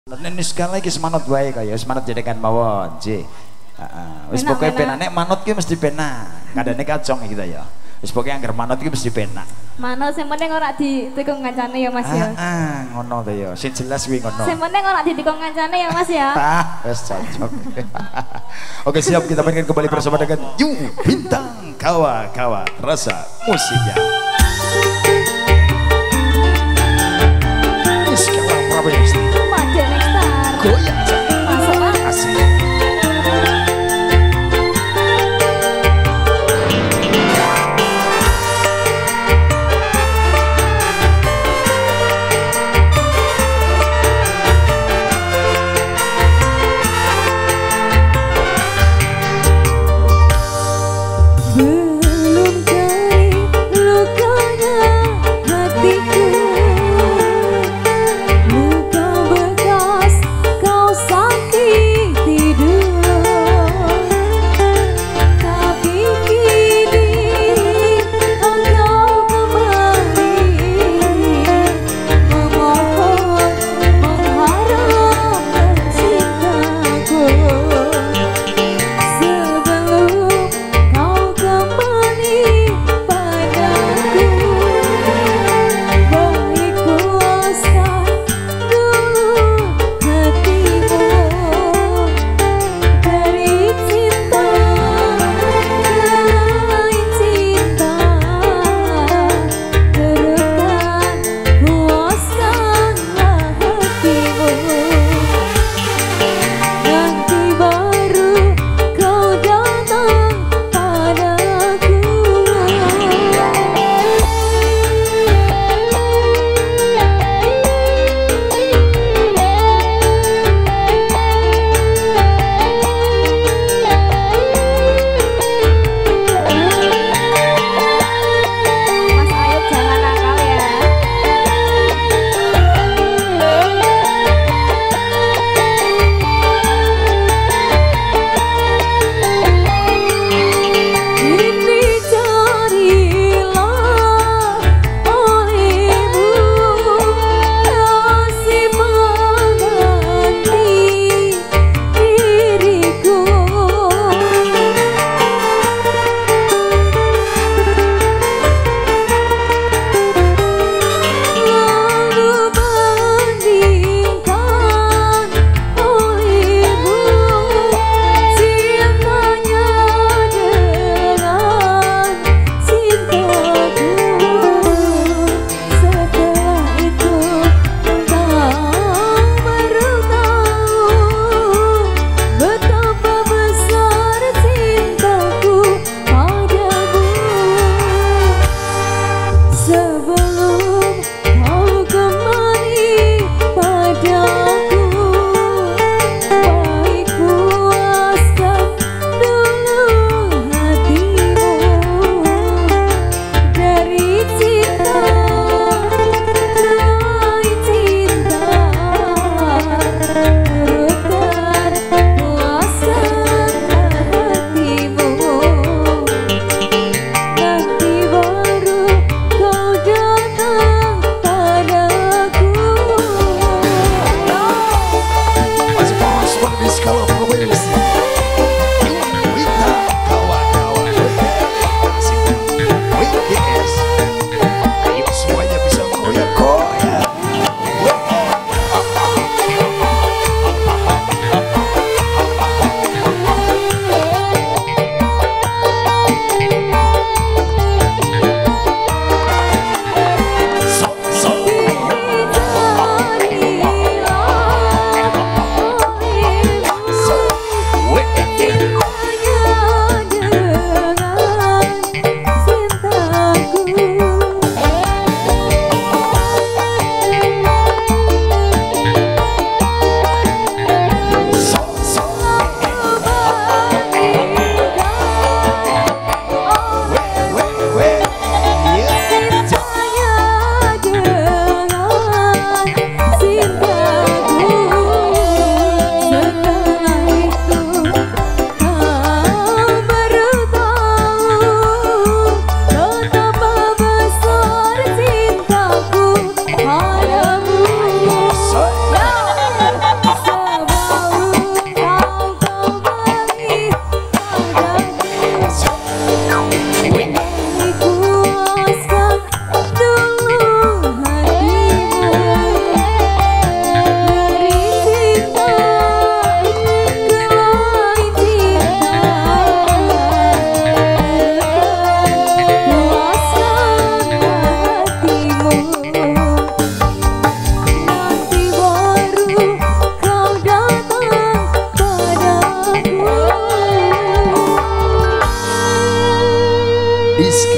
Nek segala iki semanut wae kaya semanut jenengan mawon, nggih. Heeh. Wis pokoke penak nek manut ki mesti penak. Kadane kacong iki ta ya. Wis pokoke anggere manut ki mesti penak. Manut sing penting ora ditikung kancane ya Mas ya. Heeh, ngono ta ya. Sing jelas kuwi ngono. Sing penting ora ditikung kancane ya Mas ya. Wis cocok. Oke, siap kita mainkan kembali bersama dengan Yu Bintang Kawa-kawa Rasa Musiknya. Iskala Prabowo.